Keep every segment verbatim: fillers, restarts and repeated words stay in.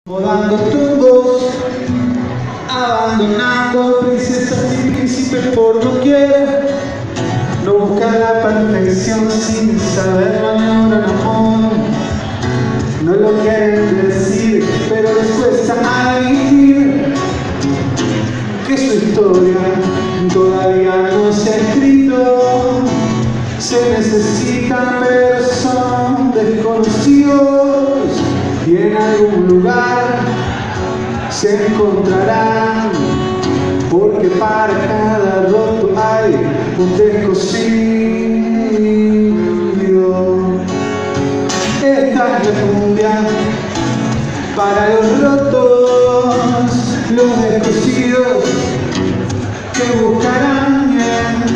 Rodando tumbos, abandonando princesas y príncipes por doquier. No buscan la perfección sin saber maniobrar amor. No lo quieren decir, pero les cuesta admitir que su historia todavía no se ha escrito. Se necesitan, pero son desconocidos, y en algún lugar se encontrarán, porque para cada roto hay un descosido. Esta es la cumbia para los rotos, los descosidos que buscarán y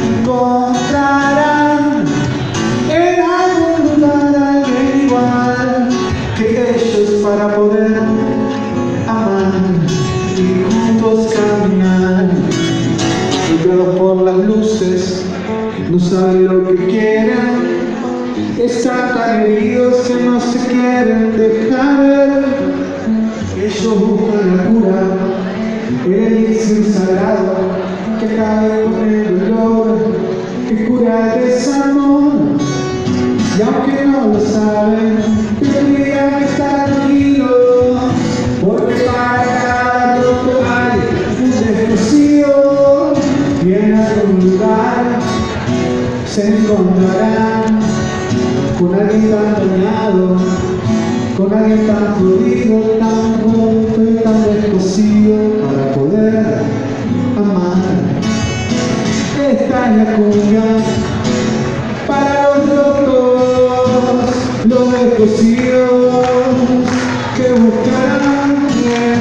encontrarán en algún lugar alguien igual que ellos para poder amar y juntos caminar. Golpeados por las luces, no saben lo que quieren, están tan heridos que no se quieren dejar ver. Ellos buscan la cura, el elixir sagrado que cae con el dolor, que cura el desamor. Y aunque no lo saben, tendrían que estar tranquilos, porque para cada roto hay un descosido, y en algún lugar se encontrarán con alguien tan dañado, con alguien tan jodido, tan roto y tan descosido para poder amar. Esta es la cumbia para los rotos, los descosidos que buscarán y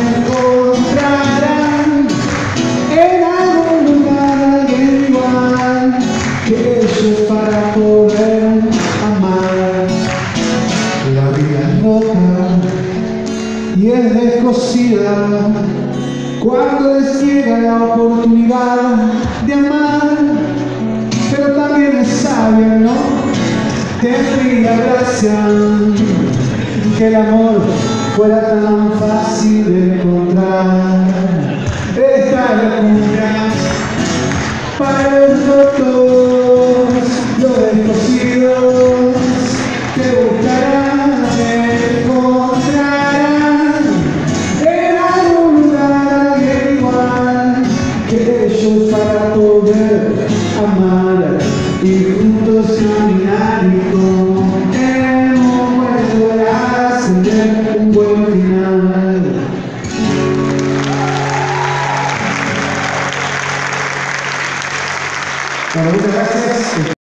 encontrarán en algún lugar alguien igual que ellos para poder amar. La vida es loca y es descosida cuando les llega la oportunidad de amar, pero también es sabia, ¿no? Tendría gracia que el amor fuera tan fácil de encontrar. Esta es la cumbia para los rotos, los descosidos que buscarán, encontrarán en algún lugar alguien igual que ellos para poder amar y juntos caminar y con el momento de ascender un buen final. Bueno, muchas gracias.